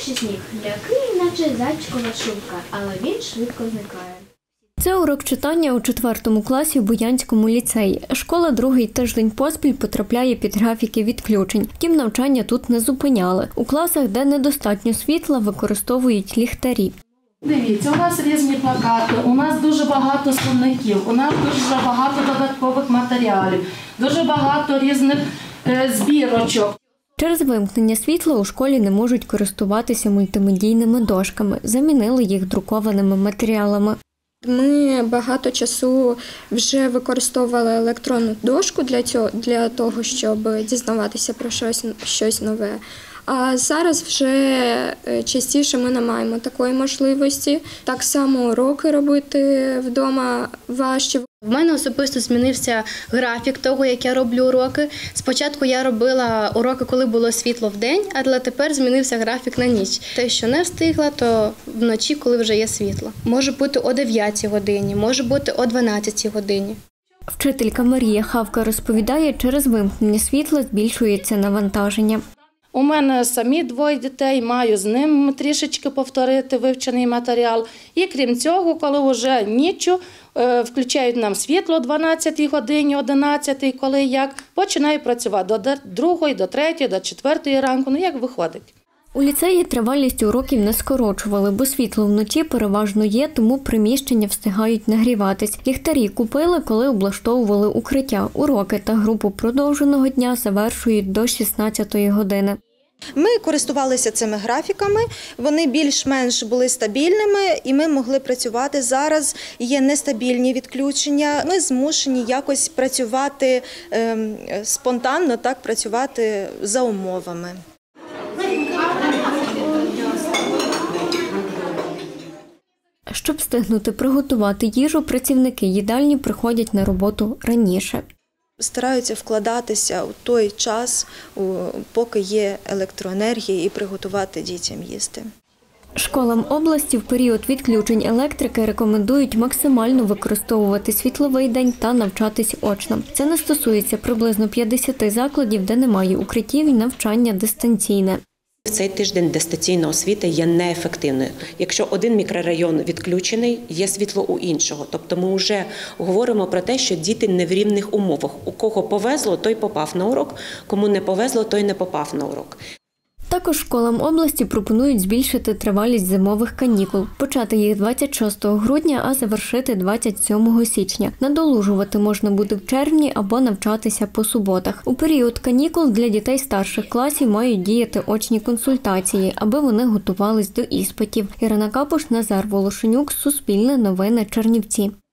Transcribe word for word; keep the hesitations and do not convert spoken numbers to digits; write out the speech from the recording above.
перший сніг, м'який, наче зайчикова шубка, але він швидко зникає. Це урок читання у четвертому класі в Буянському ліцеї. Школа другий тиждень поспіль потрапляє під графіки відключень. Втім, навчання тут не зупиняли. У класах, де недостатньо світла, використовують ліхтарі. Дивіться, у нас різні плакати, у нас дуже багато словників, у нас дуже багато додаткових матеріалів, дуже багато різних е, збірочок. Через вимкнення світла у школі не можуть користуватися мультимедійними дошками. Замінили їх друкованими матеріалами. Ми багато часу вже використовували електронну дошку для цього, для того, щоб дізнаватися про щось, щось нове. А зараз вже частіше ми не маємо такої можливості. Так само уроки робити вдома важче. В мене особисто змінився графік того, як я роблю уроки. Спочатку я робила уроки, коли було світло вдень, але тепер змінився графік на ніч. Те, що не встигла, то вночі, коли вже є світло. Може бути о дев'ятій годині, може бути о дванадцятій годині. Вчителька Марія Хавка розповідає, через вимкнення світла збільшується навантаження. У мене самі двоє дітей, маю з ним трішечки повторити вивчений матеріал. І крім цього, коли вже ніччю включають нам світло о дванадцятій годині, одинадцятій, коли як, починаю працювати до другої, до третьої, до четвертої ранку, ну як виходить. У ліцеї тривалість уроків не скорочували, бо світло вночі переважно є, тому приміщення встигають нагріватись. Ліхтарі купили, коли облаштовували укриття. Уроки та групу продовженого дня завершують до шістнадцятої години. Ми користувалися цими графіками, вони більш-менш були стабільними і ми могли працювати. Зараз є нестабільні відключення, ми змушені якось працювати ем, спонтанно, так, працювати за умовами. Щоб встигнути приготувати їжу, працівники їдальні приходять на роботу раніше. Стараються вкладатися у той час, поки є електроенергія, і приготувати дітям їсти. Школам області в період відключень електрики рекомендують максимально використовувати світловий день та навчатись очно. Це не стосується приблизно п'ятдесяти закладів, де немає укриттів і навчання дистанційне. В цей тиждень дистанційна освіта є неефективною. Якщо один мікрорайон відключений, є світло у іншого. Тобто ми вже говоримо про те, що діти не в рівних умовах. У кого повезло, той попав на урок, кому не повезло, той не попав на урок. Також школам області пропонують збільшити тривалість зимових канікул. Почати їх двадцять шостого грудня, а завершити двадцять сьомого січня. Надолужувати можна буде в червні або навчатися по суботах. У період канікул для дітей старших класів мають діяти очні консультації, аби вони готувались до іспитів. Ірина Капуш, Назар Волошенюк, Суспільне новини, Чернівці.